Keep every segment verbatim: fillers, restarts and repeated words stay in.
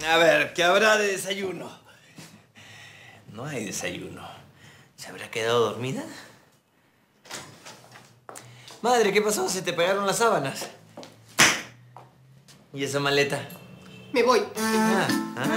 A ver, ¿qué habrá de desayuno? No hay desayuno. ¿Se habrá quedado dormida? Madre, ¿qué pasó? ¿Se te pegaron las sábanas? ¿Y esa maleta? Me voy. Ah, ah.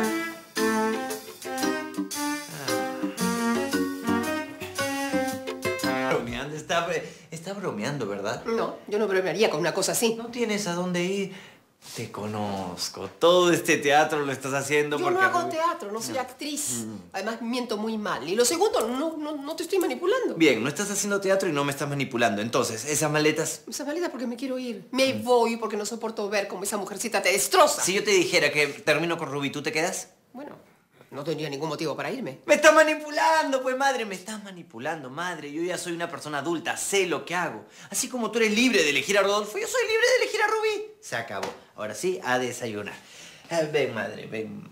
ah. Bromeando, está, está bromeando, ¿verdad? No, yo no bromearía con una cosa así. No tienes a dónde ir. Te conozco. Todo este teatro lo estás haciendo yo porque... Yo no hago teatro, no soy actriz. Mm. Además, miento muy mal. Y lo segundo, no, no, no te estoy manipulando. Bien, no estás haciendo teatro y no me estás manipulando. Entonces, ¿esas maletas? Esas maletas porque me quiero ir. Me mm. voy porque no soporto ver cómo esa mujercita te destroza. Si yo te dijera que termino con Rubí, ¿tú te quedas? Bueno, no tendría ningún motivo para irme. ¡Me estás manipulando, pues, madre! Me estás manipulando, madre. Yo ya soy una persona adulta, sé lo que hago. Así como tú eres libre de elegir a Rodolfo, yo soy libre de elegir a Rubí. Se acabó. Ahora sí, a desayunar. Eh, ven, madre, ven.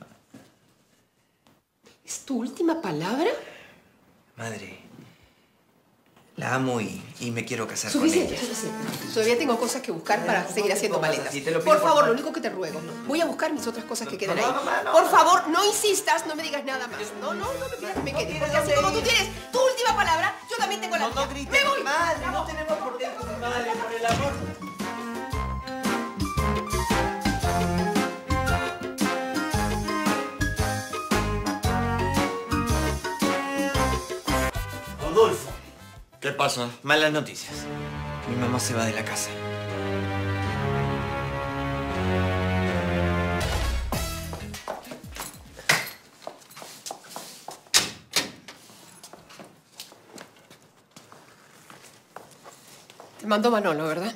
¿Es tu última palabra? Madre, la amo y, y me quiero casar suficiente, con ella. Suficiente. Todavía tengo cosas que buscar para no, seguir no haciendo maletas. Así, por, por favor, lo único que te ruego, voy a buscar mis otras cosas que quedan no, ahí. No, no, no, por no, favor, no insistas, no me digas nada más. No, no, no me pidas que me quede. Porque así como tú tienes tu última palabra, yo también tengo la mía. No, no grites, ¡me voy! Madre, no tenemos por qué con mi madre, por el amor. Rodolfo. ¿Qué pasa? Malas noticias. Mi mamá se va de la casa. Te mandó Manolo, ¿verdad?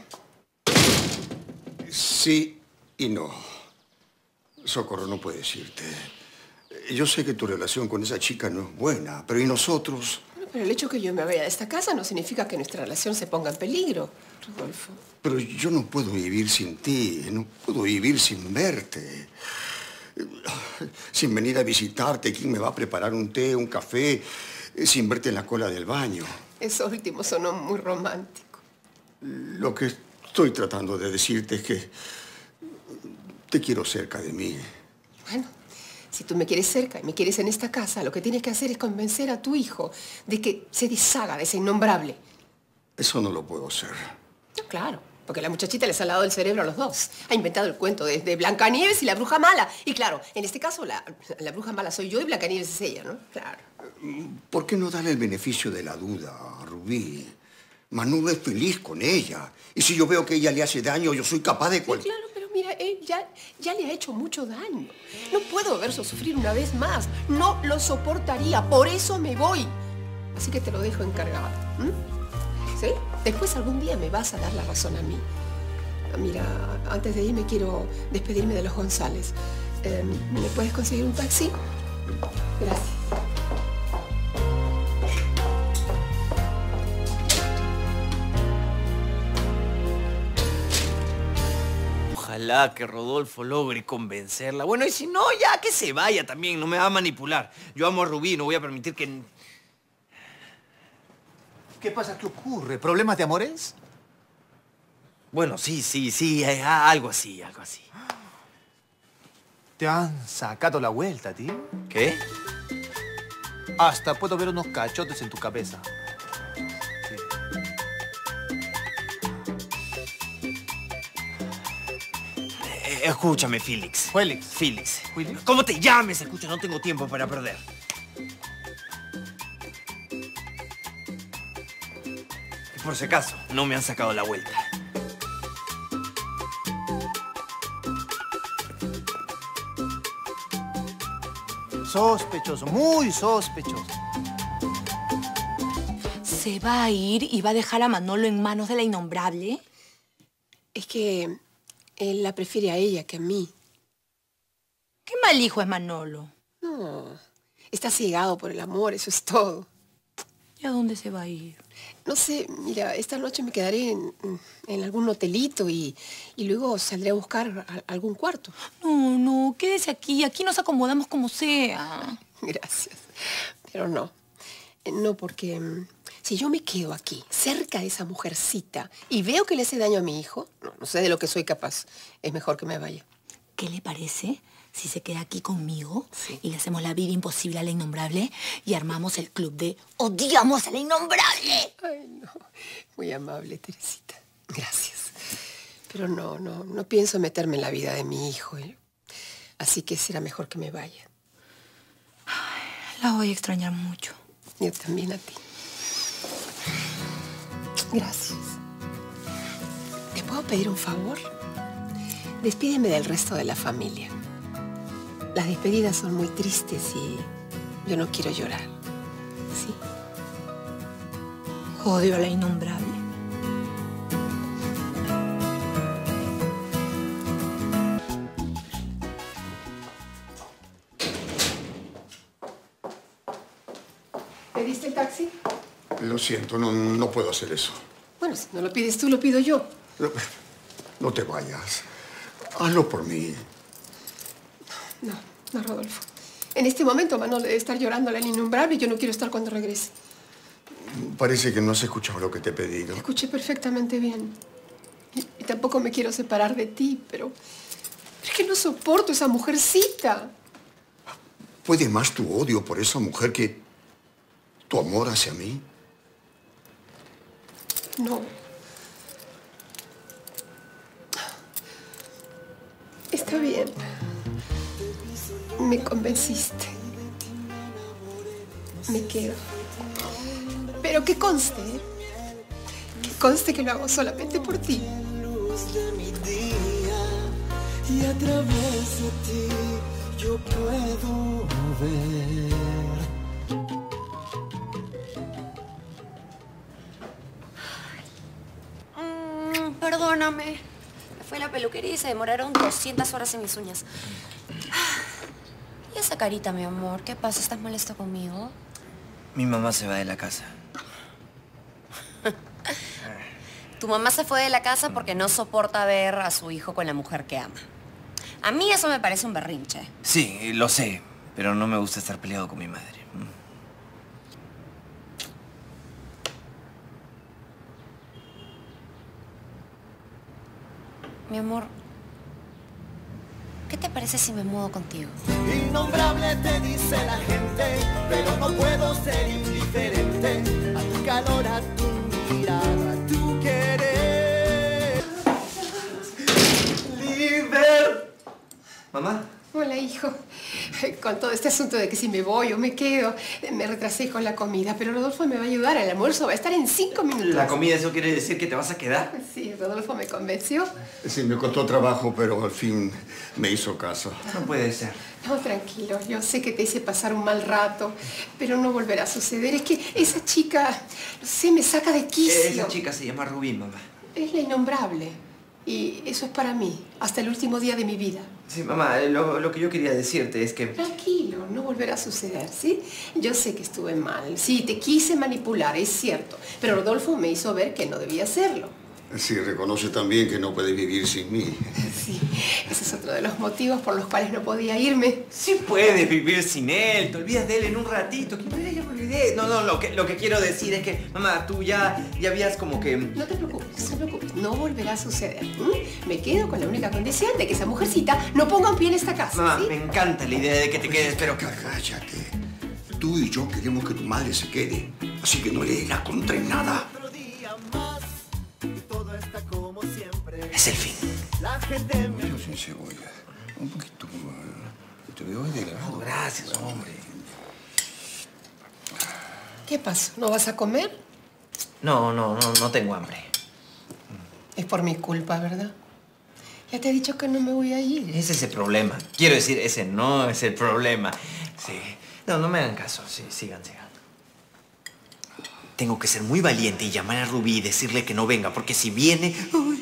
Sí y no. Socorro, no puedes irte. Yo sé que tu relación con esa chica no es buena, pero ¿y nosotros? Bueno, pero el hecho que yo me vaya de esta casa no significa que nuestra relación se ponga en peligro, Rodolfo. Pero yo no puedo vivir sin ti, no puedo vivir sin verte. Sin venir a visitarte, ¿quién me va a preparar un té, un café, sin verte en la cola del baño? Eso último sonó muy romántico. Lo que estoy tratando de decirte es que te quiero cerca de mí. Bueno, si tú me quieres cerca y me quieres en esta casa, lo que tienes que hacer es convencer a tu hijo de que se deshaga de ese innombrable. Eso no lo puedo hacer. No, claro, porque la muchachita les ha lavado el cerebro a los dos. Ha inventado el cuento de, de Blancanieves y la bruja mala. Y claro, en este caso la, la bruja mala soy yo y Blancanieves es ella, ¿no? Claro. ¿Por qué no darle el beneficio de la duda a Rubí? Manolo es feliz con ella. Y si yo veo que ella le hace daño, yo soy capaz de... Cual... Sí, claro, pero mira, él ya, ya le ha hecho mucho daño. No puedo verlo sufrir una vez más. No lo soportaría. Por eso me voy. Así que te lo dejo encargado. ¿Mm? ¿Sí? Después algún día me vas a dar la razón a mí. Mira, antes de irme quiero despedirme de los González. Eh, ¿Me puedes conseguir un taxi? Gracias. Ojalá que Rodolfo logre convencerla. Bueno, y si no, ya que se vaya también. No me va a manipular. Yo amo a Rubí, no voy a permitir que... ¿Qué pasa? ¿Qué ocurre? ¿Problemas de amores? Bueno, sí, sí, sí. Algo así, algo así. ¿Te han sacado la vuelta, tío? ¿Qué? Hasta puedo ver unos cachotes en tu cabeza. Escúchame, Félix. Félix. Félix. ¿Félix? ¿Cómo te llames? Escucha, no tengo tiempo para perder. Y por si acaso, no me han sacado la vuelta. Sospechoso, muy sospechoso. ¿Se va a ir y va a dejar a Manolo en manos de la innombrable? Es que él la prefiere a ella que a mí. ¿Qué mal hijo es Manolo? No, está cegado por el amor, eso es todo. ¿Y a dónde se va a ir? No sé, mira, esta noche me quedaré en, en algún hotelito y, y luego saldré a buscar a, algún cuarto. No, no, quédese aquí. Aquí nos acomodamos como sea. Gracias. Pero no. No, porque um, si yo me quedo aquí, cerca de esa mujercita, y veo que le hace daño a mi hijo, no, no sé de lo que soy capaz. Es mejor que me vaya. ¿Qué le parece si se queda aquí conmigo Sí. y le hacemos la vida imposible a la innombrable y armamos el club de odiamos a la innombrable. Ay, no. Muy amable, Teresita. Gracias. Pero no, no, no pienso meterme en la vida de mi hijo. ¿eh? Así que será mejor que me vaya. La voy a extrañar mucho. Yo también a ti. Gracias. ¿Te puedo pedir un favor? Despídeme del resto de la familia. Las despedidas son muy tristes y yo no quiero llorar. ¿Sí? Odio a la innombrable. ¿Pediste el taxi? Lo siento, no, no puedo hacer eso. Bueno, si no lo pides tú, lo pido yo. No, no te vayas. Hazlo por mí. No, no, Rodolfo. En este momento Manolo debe estar llorando a la innombrable y yo no quiero estar cuando regrese. Parece que no has escuchado lo que te he pedido. Escuché perfectamente bien. Y, y tampoco me quiero separar de ti, pero... pero es que no soporto esa mujercita. ¿Puede más tu odio por esa mujer que tu amor hacia mí? No. Está bien. Me convenciste. Me quedo. Pero que conste, ¿eh? Que conste que lo hago solamente por ti. Y a través de ti yo puedo ver. Mm, perdóname. Me fui a la peluquería y se demoraron doscientas horas en mis uñas. ¿Y esa carita, mi amor? ¿Qué pasa? ¿Estás molesto conmigo? Mi mamá se va de la casa. Tu mamá se fue de la casa porque no soporta ver a su hijo con la mujer que ama. A mí eso me parece un berrinche. Sí, lo sé, pero no me gusta estar peleado con mi madre. Mi amor, ¿qué te parece si me mudo contigo? Innombrable te dice la gente, pero no puedo ser indiferente a tu calor, a tu mirada, a tu querer. ¡Liber! Mamá. Hola, hijo. Con todo este asunto de que si me voy o me quedo, me retrasé con la comida, pero Rodolfo me va a ayudar. El almuerzo va a estar en cinco minutos. ¿La comida eso quiere decir que te vas a quedar? Sí, Rodolfo me convenció. Sí, me costó trabajo, pero al fin me hizo caso. No puede ser. No, tranquilo. Yo sé que te hice pasar un mal rato, pero no volverá a suceder. Es que esa chica, no sé, me saca de quicio. Esa chica se llama Rubí, mamá. Es la innombrable. Y eso es para mí, hasta el último día de mi vida. Sí, mamá, lo, lo que yo quería decirte es que... Tranquilo, no volverá a suceder, ¿sí? Yo sé que estuve mal. Sí, te quise manipular, es cierto. Pero Rodolfo me hizo ver que no debía hacerlo. Sí, reconoce también que no puede vivir sin mí. Sí, ese es otro de los motivos por los cuales no podía irme. Sí puedes vivir sin él, te olvidas de él en un ratito. Que ya me olvidé. No, no, lo que, lo que quiero decir es que, mamá, tú ya, ya habías como que... No te preocupes, no te preocupes. No volverá a suceder. ¿m? Me quedo con la única condición de que esa mujercita no ponga un pie en esta casa, Mamá, ¿sí? me encanta la idea de que te quedes, pero... Cállate. Tú y yo queremos que tu madre se quede. Así que no le des la contra en nada. Otro día más y todo está como siempre. Es el fin. La gente me... Yo sin cebolla. Un poquito más. Te veo delgado. Oh, gracias, hombre. ¿Qué pasó? ¿No vas a comer? No, no, no, no tengo hambre. Es por mi culpa, ¿verdad? Ya te he dicho que no me voy a ir. Ese es el problema. Quiero decir, ese no es el problema. Sí. No, no me hagan caso. Sí, sigan, sigan. Tengo que ser muy valiente y llamar a Rubí y decirle que no venga, porque si viene... Uy.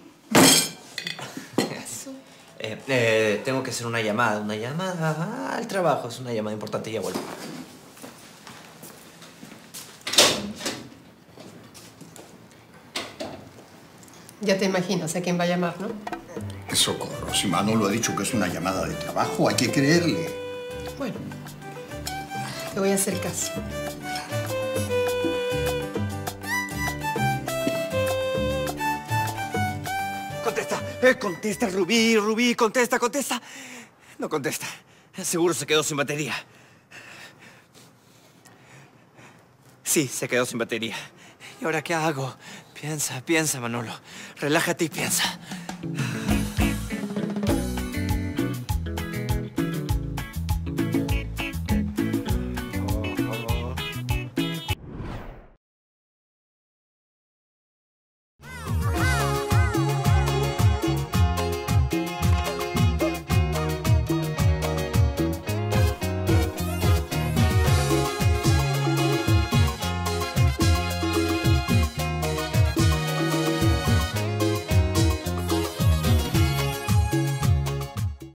Eh, eh, tengo que hacer una llamada, una llamada al trabajo. Es una llamada importante y ya vuelvo. Ya te imaginas a quién va a llamar, ¿no? Socorro, si Manolo ha dicho que es una llamada de trabajo, hay que creerle. Bueno, te voy a hacer caso. Contesta, eh, contesta, Rubí, Rubí, contesta, contesta. No contesta. Seguro se quedó sin batería. Sí, se quedó sin batería. ¿Y ahora qué hago? Piensa, piensa, Manolo. Relájate y piensa.